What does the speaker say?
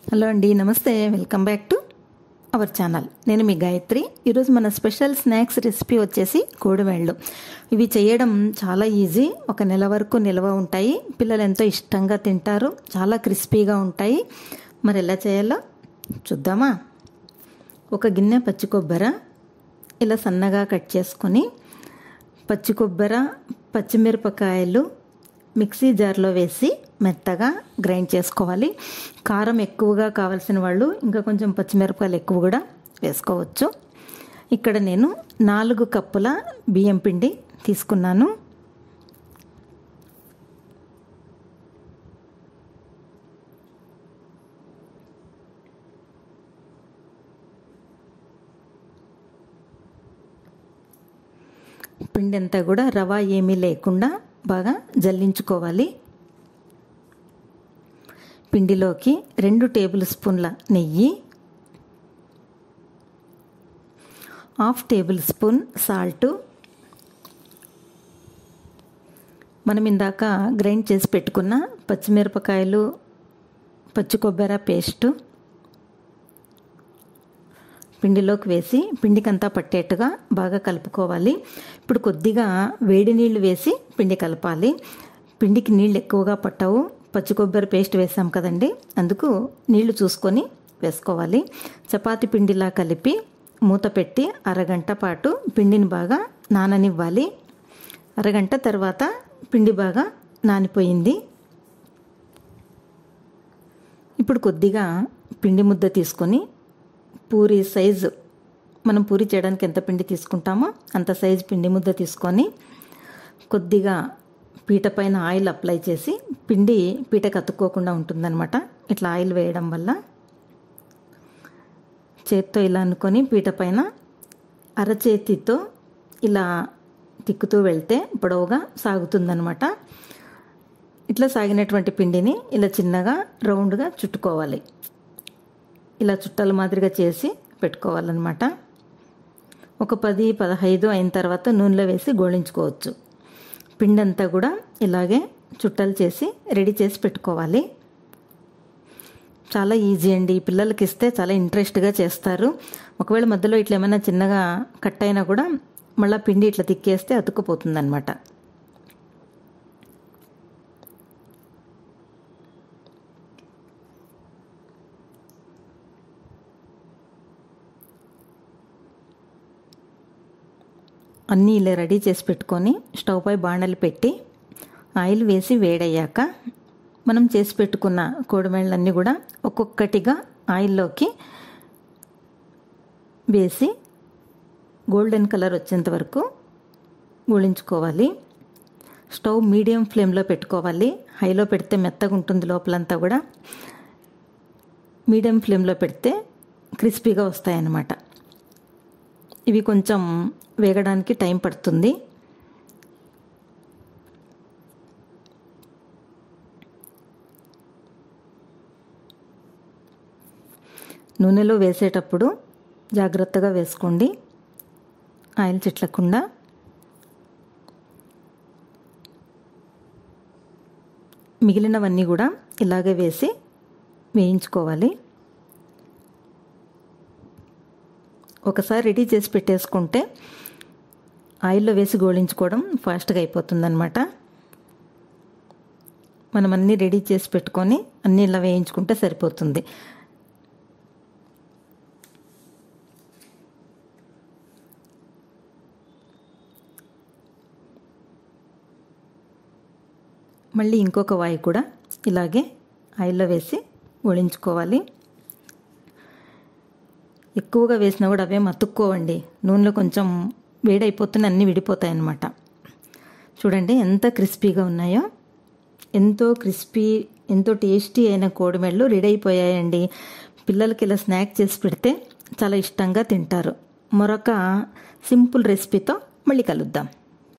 Hello అండి, నమస్తే. Welcome back to our channel. నేను మీ గాయత్రి. ఈరోజు మన స్పెషల్ స్నాక్స్ రెసిపీ వచ్చేసి కోడివేళ్ళు. ఇవి చేయడం చాలా ఈజీ. ఒక నెల వరకు నిల్వ ఉంటాయి. పిల్లలు ఎంతో ఇష్టంగా తింటారు. చాలా క్రిస్పీగా ఉంటాయి. మరి ఎలా చేయాలో చూద్దామా? ఒక గిన్నె పచ్చి కొబ్బరి ఇలా సన్నగా కట్ చేసుకొని, పచ్చి కొబ్బరి, పచ్చిమిరపకాయలు మిక్సీ జార్లో వేసి మెత్తగా గ్రైండ్ చేసుకోవాలి. కారం ఎక్కువగా కావాల్సిన వాళ్ళు ఇంకా కొంచెం పచ్చిమిరపకాయలు ఎక్కువ కూడా వేసుకోవచ్చు. ఇక్కడ నేను 4 కప్పుల బియ్యం పిండి తీసుకున్నాను. పిండి అంతా కూడా రవ ఏమీ లేకుండా బాగా జల్లించుకోవాలి. పిండిలోకి 2 టేబుల్ స్పూన్ల నెయ్యి, 1/2 టేబుల్ స్పూన్ సాల్టు, మనం ఇందాక గ్రైండ్ చేసి పెట్టుకున్న పచ్చిమిరపకాయలు, పచ్చి కొబ్బరి పేస్టు పిండిలోకి వేసి పిండికంతా పట్టేట్టుగా బాగా కలుపుకోవాలి. ఇప్పుడు కొద్దిగా వేడి నీళ్లు వేసి పిండి కలపాలి. పిండికి నీళ్ళు ఎక్కువగా పట్టవు, పచ్చి కొబ్బరి పేస్ట్ వేసాం కదండి, అందుకు నీళ్లు చూసుకొని వేసుకోవాలి. చపాతీ పిండిలా కలిపి మూత పెట్టి అరగంట పాటు పిండిని బాగా నాననివ్వాలి. అరగంట తర్వాత పిండి బాగా నానిపోయింది. ఇప్పుడు కొద్దిగా పిండి ముద్ద తీసుకొని పూరి సైజు, మనం పూరి చేయడానికి ఎంత పిండి తీసుకుంటామో అంత సైజు పిండి ముద్ద తీసుకొని కొద్దిగా పీట పైన ఆయిల్ అప్లై చేసి, పిండి పీటకు అతుక్కోకుండా ఉంటుందన్నమాట. ఇట్లా ఆయిల్ వేయడం వల్ల చేత్తో ఇలా అనుకొని పీట పైన అరచేతితో ఇలా తిక్కుతూ వెళ్తే పొడవుగా సాగుతుందన్నమాట. ఇట్లా సాగినటువంటి పిండిని ఇలా చిన్నగా రౌండ్గా చుట్టుకోవాలి. ఇలా చుట్టల మాదిరిగా చేసి పెట్టుకోవాలన్నమాట. ఒక 10-15 అయిన తర్వాత నూనెలో వేసి గోళించుకోవచ్చు. పిండి అంతా కూడా ఇలాగే చుట్టలు చేసి రెడీ చేసి పెట్టుకోవాలి. చాలా ఈజీ అండి. పిల్లలకి ఇస్తే చాలా ఇంట్రెస్ట్గా చేస్తారు. ఒకవేళ మధ్యలో ఇట్లా ఏమైనా చిన్నగా కట్ అయినా కూడా మళ్ళీ పిండి ఇట్లా తిక్కేస్తే అతుక్కుపోతుంది అన్నమాట. అన్నీ ఇలా రెడీ చేసి పెట్టుకొని స్టవ్ పై బాండలు పెట్టి ఆయిల్ వేసి వేడయ్యాక మనం చేసి పెట్టుకున్న కోడివేళ్ళన్నీ కూడా ఒక్కొక్కటిగా ఆయిల్లోకి వేసి గోల్డెన్ కలర్ వచ్చేంత వరకు గోళించుకోవాలి. స్టవ్ మీడియం ఫ్లేమ్లో పెట్టుకోవాలి. హైలో పెడితే మెత్తగా ఉంటుంది లోపలంతా కూడా. మీడియం ఫ్లేమ్లో పెడితే క్రిస్పీగా వస్తాయన్నమాట. ఇవి కొంచెం వేగడానికి టైం పడుతుంది. నూనెలో వేసేటప్పుడు జాగ్రత్తగా వేసుకోండి, ఆయిల్ చిట్లకుండా. మిగిలినవన్నీ కూడా ఇలాగే వేసి వేయించుకోవాలి. ఒకసారి రెడీ చేసి పెట్టేసుకుంటే ఆయిల్లో వేసి గోళించుకోవడం ఫాస్ట్గా అయిపోతుందన్నమాట. మనం అన్నీ రెడీ చేసి పెట్టుకొని అన్నీ ఇలా వేయించుకుంటే సరిపోతుంది. మళ్ళీ ఇంకొక వాయి కూడా ఇలాగే ఆయిల్లో వేసి గోళించుకోవాలి. ఎక్కువగా వేసినా కూడా అవే అతుక్కోవండి. నూనెలో కొంచెం వేడైపోతున్న అన్నీ విడిపోతాయి అన్నమాట. చూడండి ఎంత క్రిస్పీగా ఉన్నాయో. ఎంతో క్రిస్పీ, ఎంతో టేస్టీ అయిన కోడివేళ్ళు రెడీ అయిపోయాయండి. పిల్లలకి ఇలా స్నాక్ చేసి పెడితే చాలా ఇష్టంగా తింటారు. మరొక సింపుల్ రెసిపీతో మళ్ళీ కలుద్దాం.